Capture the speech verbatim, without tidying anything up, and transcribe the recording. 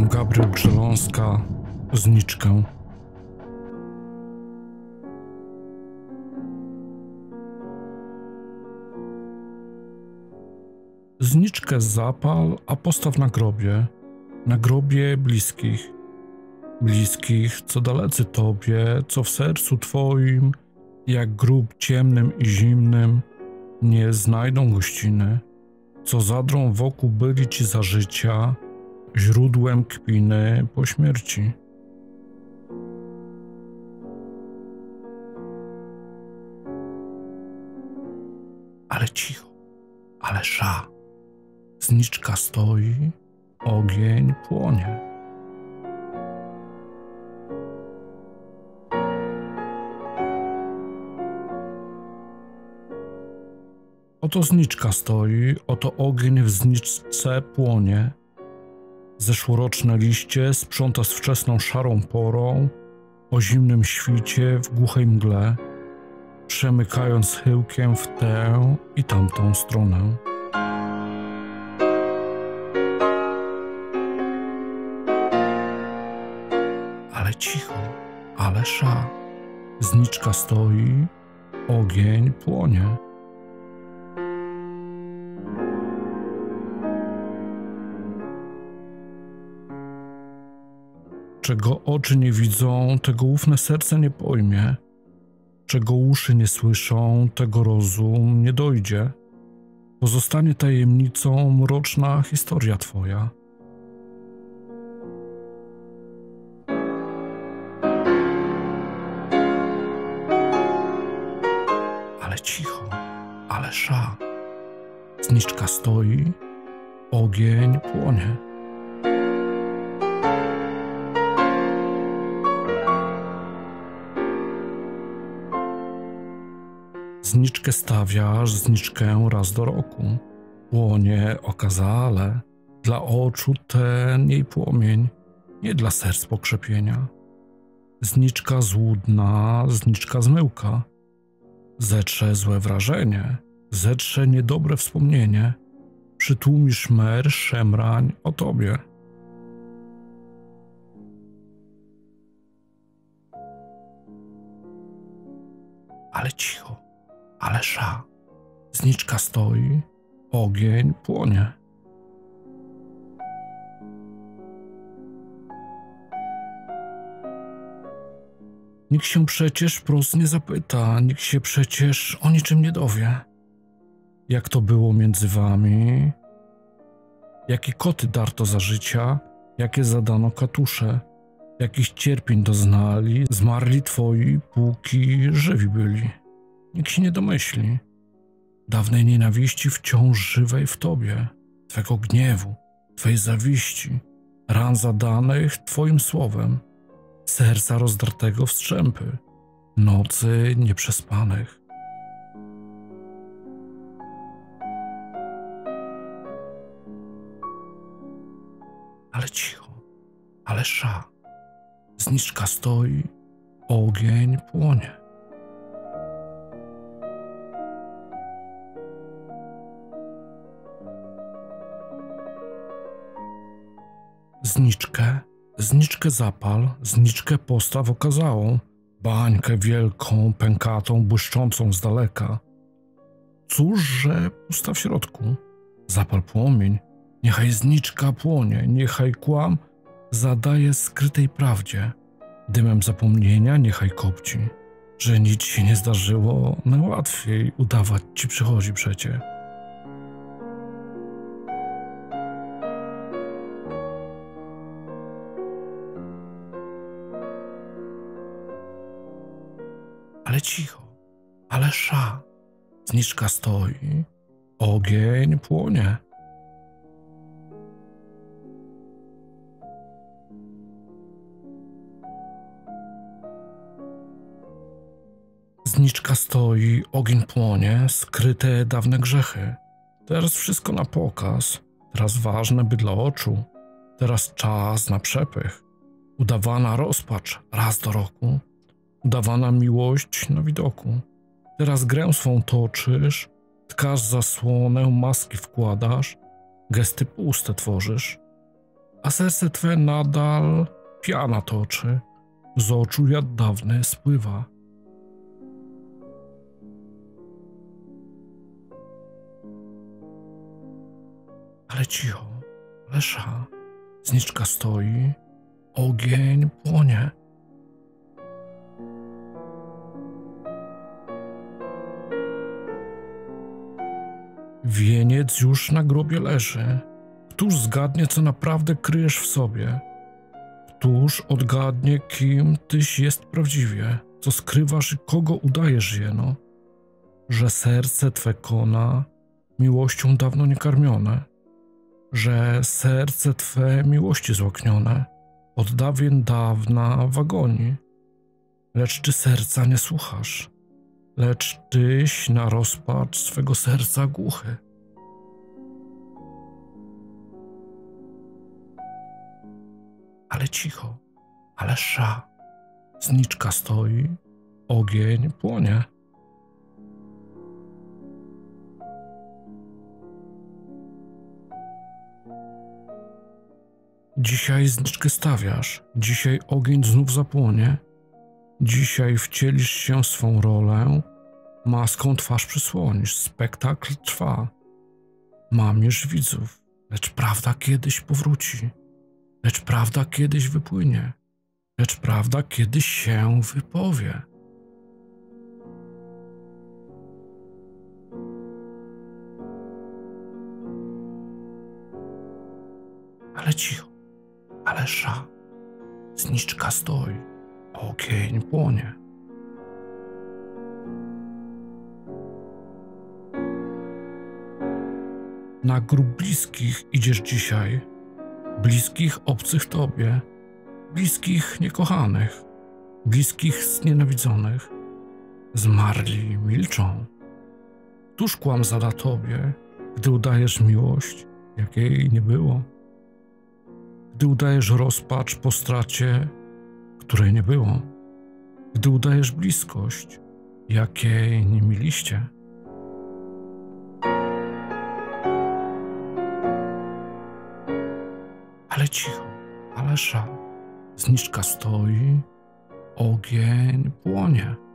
Czytam Gabriel Grzeląska, Zniczkę. Zniczkę zapal, a postaw na grobie, na grobie bliskich. Bliskich, co dalecy tobie, co w sercu twoim, jak grób ciemnym i zimnym, nie znajdą gościny, co zadrą wokół byli ci za życia, źródłem kpiny po śmierci. Ale cicho, ale sza, zniczka stoi, ogień płonie. Oto zniczka stoi, oto ogień w zniczce płonie. Zeszłoroczne liście sprząta z wczesną szarą porą, o zimnym świcie w głuchej mgle, przemykając chyłkiem w tę i tamtą stronę. Ale cicho, ale sza, zniczka stoi, ogień płonie. Czego oczy nie widzą, tego ufne serce nie pojmie. Czego uszy nie słyszą, tego rozum nie dojdzie. Pozostanie tajemnicą mroczna historia twoja. Ale cicho, ale sza, zniczka stoi, ogień płonie. Zniczkę stawiasz, zniczkę raz do roku. Płonie okazale, dla oczu ten jej płomień, nie dla serc pokrzepienia. Zniczka złudna, zniczka zmyłka. Zetrze złe wrażenie, zetrze niedobre wspomnienie. Przytłumi szmer, szemrań o tobie. Ale cicho, ale sza, zniczka stoi, ogień płonie. Nikt się przecież wprost nie zapyta, nikt się przecież o niczym nie dowie. Jak to było między wami, jakie koty darto za życia, jakie zadano katusze, jakich cierpień doznali, zmarli twoi, póki żywi byli. Nikt się nie domyśli dawnej nienawiści wciąż żywej w tobie, twego gniewu, twojej zawiści, ran zadanych twoim słowem, serca rozdartego w strzępy, nocy nieprzespanych. Ale cicho, ale sza, zniczka stoi, ogień płonie. Zniczkę, zniczkę zapal, zniczkę postaw okazałą, bańkę wielką, pękatą, błyszczącą z daleka. Cóż, że pusta w środku, zapal płomień, niechaj zniczka płonie, niechaj kłam zadaje skrytej prawdzie, dymem zapomnienia niechaj kopci, że nic się nie zdarzyło, najłatwiej udawać ci przychodzi przecie. Ale cicho, ale sza, zniczka stoi, ogień płonie. Zniczka stoi, ogień płonie, skryte dawne grzechy. Teraz wszystko na pokaz, teraz ważne by dla oczu, teraz czas na przepych, udawana rozpacz raz do roku. Udawana miłość na widoku. Teraz grę swą toczysz, tkasz zasłonę, maski wkładasz, gesty puste tworzysz. a serce twe nadal piana toczy, z oczu jak dawne spływa. Ale cicho, lesza, zniczka stoi, ogień płonie. Wieniec już na grobie leży. Któż zgadnie, co naprawdę kryjesz w sobie? Któż odgadnie, kim tyś jest prawdziwie? Co skrywasz i kogo udajesz jeno? Że serce twe kona miłością dawno nie karmione, że serce twe miłości złaknione od dawien dawna w agonii. Lecz ty serca nie słuchasz, lecz tyś na rozpacz swego serca głuchy. Ale cicho, ale sza, zniczka stoi, ogień płonie. Dzisiaj zniczkę stawiasz, dzisiaj ogień znów zapłonie, dzisiaj wcielisz się w swą rolę, maską twarz przysłonisz, spektakl trwa. Mamiesz widzów, lecz prawda kiedyś powróci, lecz prawda kiedyś wypłynie, lecz prawda kiedyś się wypowie. Ale cicho, ale sza, zniczka stoi, ogień płonie. Na grób bliskich idziesz dzisiaj, bliskich obcych tobie, bliskich niekochanych, bliskich znienawidzonych. Zmarli milczą. Któż kłam zada tobie, gdy udajesz miłość, jakiej nie było? Gdy udajesz rozpacz po stracie, której nie było? Gdy udajesz bliskość, jakiej nie mieliście? Ale cicho, ale szal, zniczka stoi, ogień płonie.